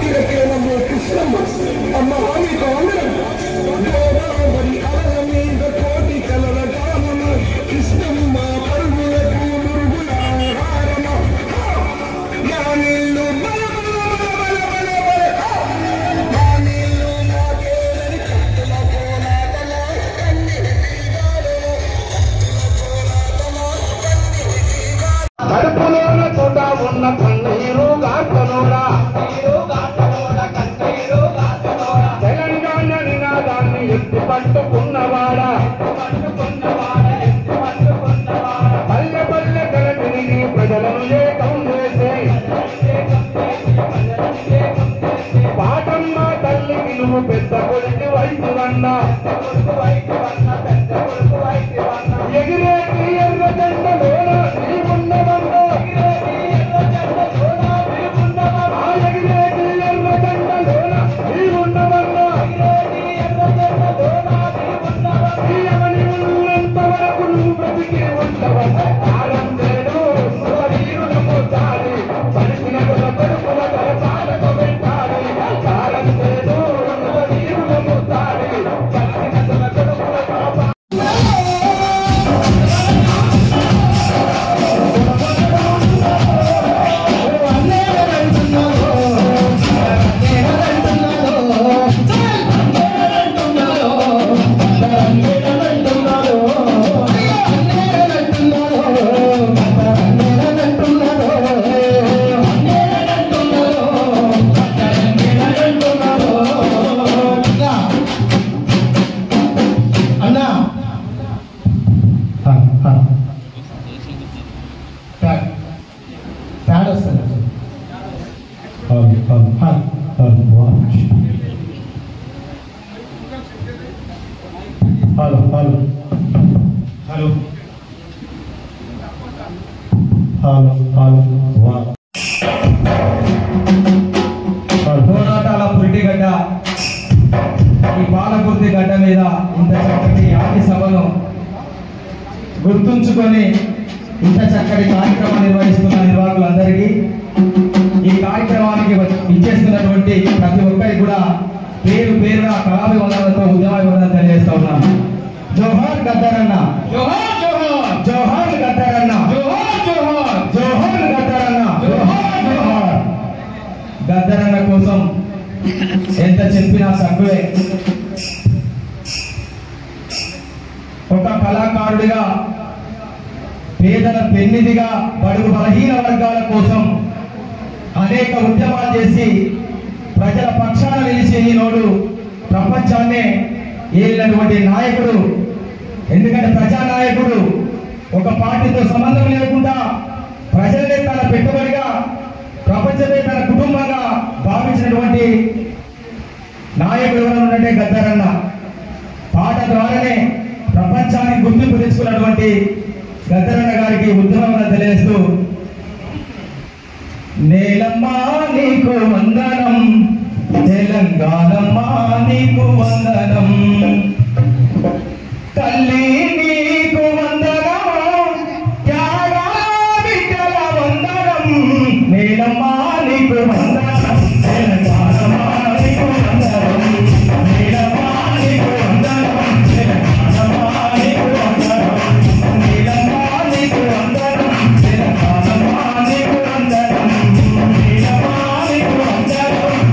తెలంగాణ నినాదాన్ని ఎత్తి పట్టుకున్నవాడా పల్లె పల్లె కల తిరిగి ప్రజలను ఏకం చేసే పాటమ్మ తల్లికి నువ్వు పెద్ద కొలికి వైద్యు అన్నా ఎగిరేటి ఎర్ర జెండలోన నీవున్నవన్నా పోరాటాల పురిటిగడ్డ ఈ పాలకుర్తి గడ్డ మీద ఇంత చక్కటి ఆది సభను గుర్తుంచుకొని ఇంత చక్కటి కార్యక్రమం నిర్వహిస్తున్న నిర్వాహకులందరికీ ఈ కార్యక్రమానికి ఇచ్చేస్తున్నటువంటి ప్రతి ఒక్కరికి కూడా పేరు పేరున కళాభివందనలతో ఉద్యమాభివందనలు తెలియజేస్తా ఉన్నాను. జోహార్ గద్దరన్న, జోహార్ జోహార్, జోహార్ గద్దరన్న, జోహార్ జోహార్, జోహార్ గద్దరన్న, జోహార్ జోహార్. గద్దరన్న కోసం ఎంత చెప్పినా తక్కువే. ఒక కళాకారుడిగా, పేదల పెన్నిదిగా, బడుగు బలహీన వర్గాల కోసం అనేక ఉద్యమాలు చేసి ప్రజల పక్షాన నిలిచి ఈనాడు ప్రపంచాన్నే ఏలినటువంటి నాయకుడు. ఎందుకంటే ప్రజానాయకుడు ఒక పార్టీతో సంబంధం లేకుండా ప్రజలనే తన పెట్టుబడిగా, ప్రపంచమే తన కుటుంబంగా భావించినటువంటి నాయకుడు ఎవరు ఉన్నట్టే గద్దరన్న. పాట ద్వారానే ప్రపంచానికి గుర్తింపు తెచ్చుకున్నటువంటి గద్దరన్న గారికి ఉద్యమం తెలియజేస్తూ, నేలమ్మా నీకు వందనం, తెలంగాణమ్మా నీకు వందనం, తల్లి నీకు వందనం, త్యాగాల బిడ్డల వందనం, నేలమ్మా నీకు వందనం, తెలంగాణమ్మా నీకు వందనం, నేలమ్మా నీకు వందనం, తెలంగాణమ్మా నీకు వందనం, నేలమ్మా నీకు వందనం, తెలంగాణమ్మా నీకు వందనం, నేలమ్మా నీకు వందనం.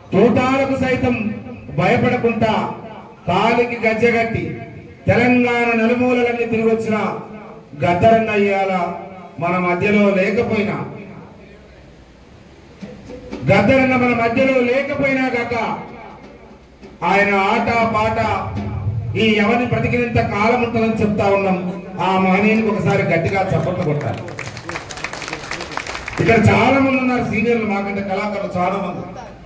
తూటాలకు సైతం భయపడకుండా కాలికి గజ్జగట్టి తెలంగాణ నలుమూలలన్నీ తిరిగి వచ్చిన గద్దరన్న ఇయ్యాల మన మధ్యలో లేకపోయినా, గద్దరన్న మన మధ్యలో లేకపోయినా కాక ఆయన ఆట పాట ఈ ఎవరిని బ్రతికినంత కాలం ఉంటుందని చెప్తా ఉన్నాం. ఆ మహనీయునికి ఒకసారి గట్టిగా చప్పట్లు కొట్టాలి. ఇక్కడ చాలా మంది ఉన్నారు సీనియర్లు, మాకంటే కళాకారులు చాలా మంది.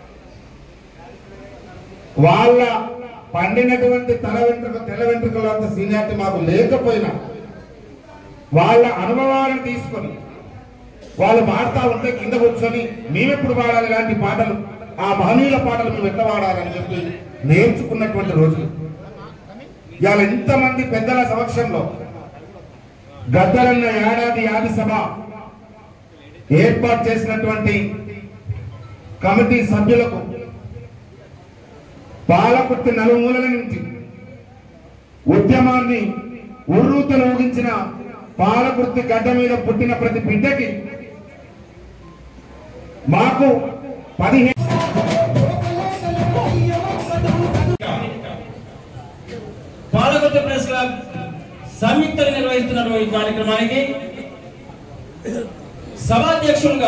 వాళ్ళ పండినటువంటి తెల్ల వెంట్రుకలు అంత సీనియారిటీ మాకు లేకపోయినా వాళ్ళ అనుభవాలను తీసుకొని వాళ్ళు పాడుతూ ఉంటే కింద కూర్చొని మేమెప్పుడు పాడాలి ఇలాంటి పాటలు, ఆ మహనీయుల పాటలు మేము ఎట్లా పాడాలని చెప్పి నేర్చుకున్నటువంటి రోజులు. ఇవాళ ఇంతమంది పెద్దల సమక్షంలో గద్దరన్న ఏడాది యాది సభ ఏర్పాటు చేసినటువంటి కమిటీ సభ్యులకు, పాలకుర్తి నలుమూలల నుంచి ఉద్యమాన్ని ఉర్రూతలు ఊగించిన పాలకుర్తి గడ్డ మీద పుట్టిన ప్రతి బిడ్డకి మాకు 15 పాలకుర్తి ప్రెస్ క్లబ్ సంయుక్తంగా నిర్వహిస్తున్న ఈ కార్యక్రమానికి సభాధ్యక్షులుగా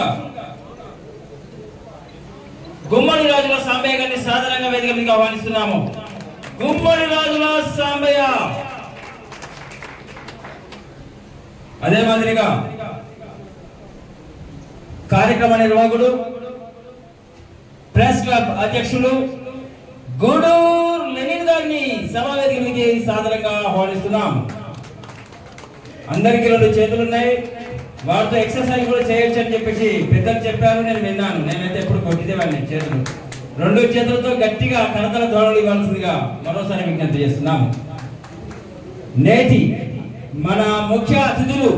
గుమ్మడి రాజుల సాంబయ్య గారిని సాధారణంగా వేదిక మీదకి ఆహ్వానిస్తున్నాము. గుమ్మడి రాజుల సాంబయ్య. అదే మాదిరిగా కార్యక్రమ నిర్వాహకుడు ప్రెస్ క్లబ్ అధ్యక్షులు గూడూరు లెనిన్ గారిని సభావేదిక మీదకి సాధారణంగా ఆహ్వానిస్తున్నాం. అందరికీ 2 చేతులు ఉన్నాయి, వారితో ఎక్సర్సైజ్ కూడా చేయొచ్చు అని చెప్పేసి పెద్దలు చెప్పారు, నేను విన్నాను. నేనైతే ఎప్పుడు కొట్టిదేవాడిని. చేతులు 2 చేతులతో గట్టిగా కరతల ధోరణులు ఇవ్వాల్సిందిగా మరోసారి విజ్ఞప్తి చేస్తున్నాము. నేటి మన ముఖ్య అతిథులు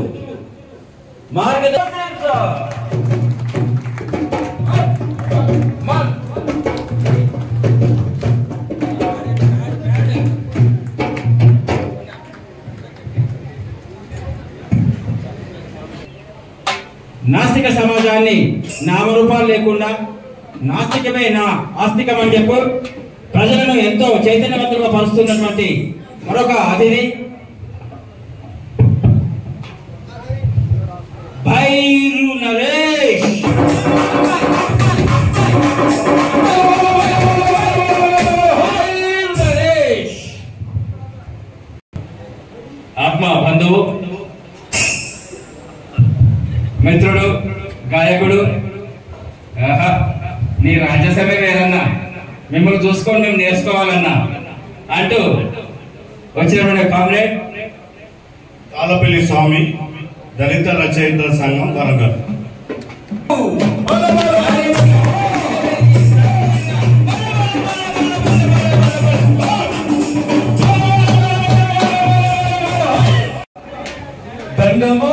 నాస్తిక సమాజాన్ని నామరూపాలు లేకుండా నాస్తికమే నా ఆస్తికం అని చెప్పు ప్రజలను ఎంతో చైతన్యవంతులుగా పరుస్తున్నటువంటి మరొక అతిథి భైరు నరేష్. ఆత్మ బంధువు, మిత్రుడు, గాయకుడు. నీ రాజ్యసభ వేరన్నా, మిమ్మల్ని చూసుకొని మేము నేర్చుకోవాలన్నా అంటూ వచ్చినటువంటి కామ్రేడ్ తాళపల్లి స్వామి, దళిత రచయితల సంఘం వరంగల్. దండమో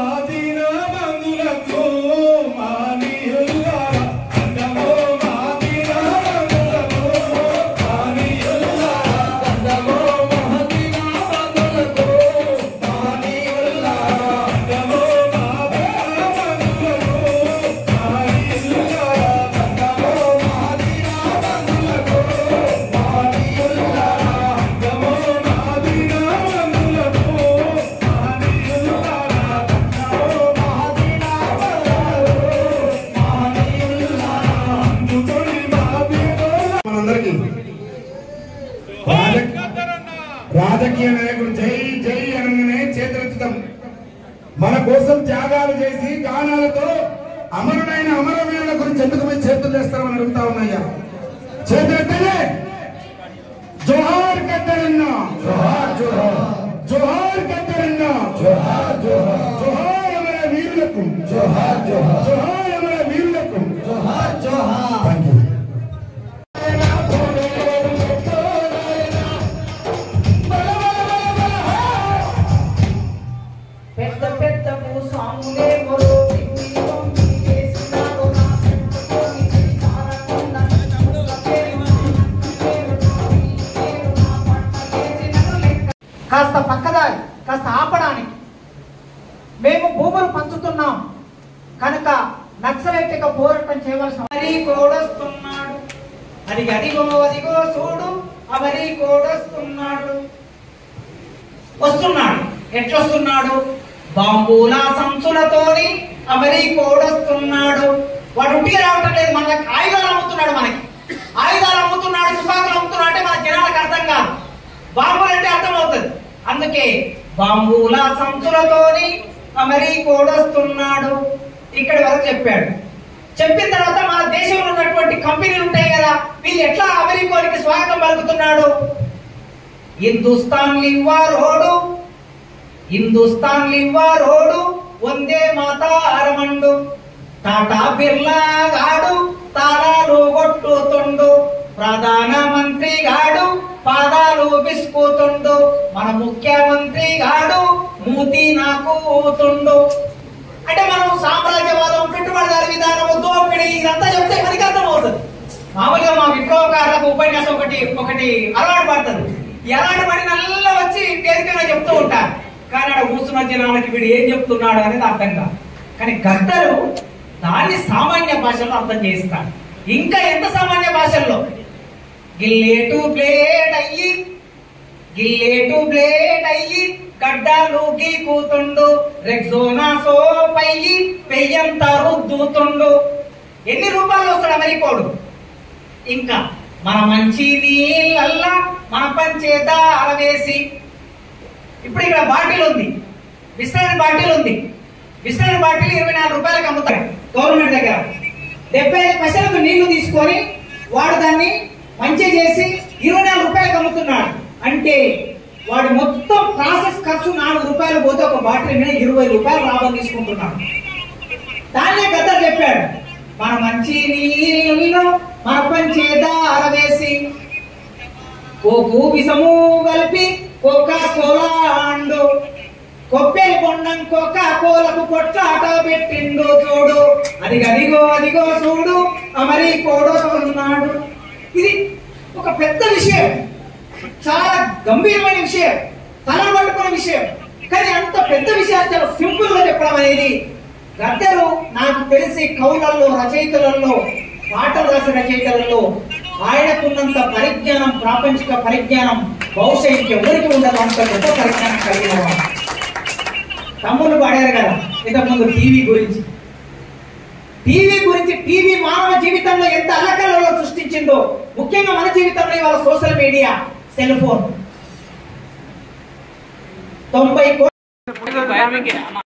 రాజకీయ నాయకుడు జై జై అనగానే చేతులెత్తుతాం. మన కోసం త్యాగాలు చేసి గానాలతో అమరుడైన అమరవీరుల గురించి ఎందుకు మీరు చేతులు చేస్తామని అడుగుతా ఉన్నాయ్యా. చేతులెత్తలే. జోహార్ గద్దరన్న, జోహార్ జోహార్, జోహార్ గద్దరన్న, జోహార్ జోహార్, జోహార్ అమర వీరులకు, జోహార్ జోహార్, జోహార్ అమర వీరులకు, జోహార్ జోహార్. కాస్త పక్కదారి కాస్త ఆపడానికి మేము భూములు పంచుతున్నాం కనుక నక్సలైట్గా పోరాటం చేయవలసిన మరీ కోడొస్తున్నాడు అదిగో అదిగో చూడు అవరి కోడొస్తున్నాడు. వస్తున్నాడు. ఎట్లొస్తున్నాడు? బాంబుల సంచులతోని అవరి కోడొస్తున్నాడు. వాడు ఉట్టిగా రావటం లేదు, మనకి ఆయుధాలు అమ్ముతున్నాడు. మనకి ఆయుధాలు అమ్ముతున్నాడు, తుపాకులు అమ్ముతున్నాడు అంటే మన జనాలకు అర్థం కాదు. బాంబులు అంటే అర్థమవుతుంది. అందుకే బాంబుల సంచులతోని అమరి కోడొస్తున్నాడు. ఇక్కడి వరకు చెప్పాడు. చెప్పిన తర్వాత మన దేశంలో ఉన్నటువంటి కంపెనీలు ఉంటాయి కదా, వీళ్ళు ఎట్లా అమెరికాకి స్వాగతం పలుకుతున్నాడు? హిందుస్థాన్ లివ్వారోడు, హిందుస్థాన్ లివ్వారోడు, వందే మాతారమండు, టాటా బిర్లా గాడు తాళాలు కొట్టుతుండు, ప్రధానమంత్రి గాడు పాదాలు బిస్కుతుండు, మన ముఖ్యమంత్రి గాడు మూతి నాకుతుండు. అంటే మనం సామ్రాజ్యవాదం, పెట్టుబడిదారు విధానం, దోపిడీ ఇదంతా చెప్తే మనకి అర్థమవుతుంది. మామూలుగా మా విప్లవకారులకు ఉపన్యాసం ఒకటి అలవాటు పడుతుంది. ఈ అలవాటు పడి నల్ల వచ్చి వేదికగా చెప్తూ ఉంటారు. కానీ అక్కడ కూర్చున్న జనాలకి వీడు ఏం చెప్తున్నాడు అనేది అర్థం కాదు. కానీ గద్దరు దాన్ని సామాన్య భాషలో అర్థం చేస్తాడు. ఇంకా ఎంత సామాన్య భాషల్లో గిల్లేటు బ్లేడ్ అయ్యి, గిల్లేటు బ్లేడ్ అయ్యి గడ్డాలు గీకుతుండు, రెక్సోనా సోప్ అయ్యి పెయ్యంతా రుద్దుతుండు. ఎన్ని రూపాయలు వస్తాడు అమెరికోడు? ఇంకా మన మంచి నీళ్ళల్లా మన పంచేదార వేసి, ఇప్పుడు ఇక్కడ బాటిల్ ఉంది, బిస్లరీ బాటిల్ ఉంది. బిస్లరీ బాటిల్ 24 రూపాయలకు అమ్ముతాడు గవర్నమెంట్ దగ్గర. 75 పైసలకు నీళ్లు తీసుకొని వాడు దాన్ని మంచి చేసి 24 రూపాయలకు అమ్ముతున్నాడు. అంటే వాడు మొత్తం ప్రాసెస్ ఖర్చు 4 రూపాయలు పోతే ఒక బాటిల్ మీద 20 రూపాయలు లాభం తీసుకుంటున్నాడు. దాన్నే గద్దర్ చెప్పాడు, మన మంచి నీళ్ళలో మన పంచేదార వేసి, కోకు విషము కలిపి కోకా కోలా అండు, కొబ్బరి బొండం కోకా కోలకు కొట్లాట పెట్టిండు చూడు, అదిగో చూడు అమరి కోడొస్తున్నాడు. ఇది ఒక పెద్ద విషయం, చాలా గంభీరమైన విషయం, తలను పట్టుకున్న విషయం. కానీ అంత పెద్ద విషయాన్ని చాలా సింపుల్ గా చెప్పడం అనేది గద్దరు నాకు తెలిసి కవులలో, రచయితలలో, పాటలు రాసిన రచయితలలో ఆయనకున్నంత పరిజ్ఞానం, ప్రాపంచిక పరిజ్ఞానం బహుశా ఇంకెవరికి ఉండదు. అంత గొప్ప పరిజ్ఞానం కలిగిన వాడు. తమ్ముళ్ళు పాడారు కదా ఇంతకుముందు టీవీ గురించి. టీవీ మానవ జీవితంలో ఎంత అల్లకల్లో సృష్టించిందో, ముఖ్యంగా మన జీవితంలో ఇవాళ సోషల్ మీడియా, సెల్ ఫోన్ 90 కోట్ల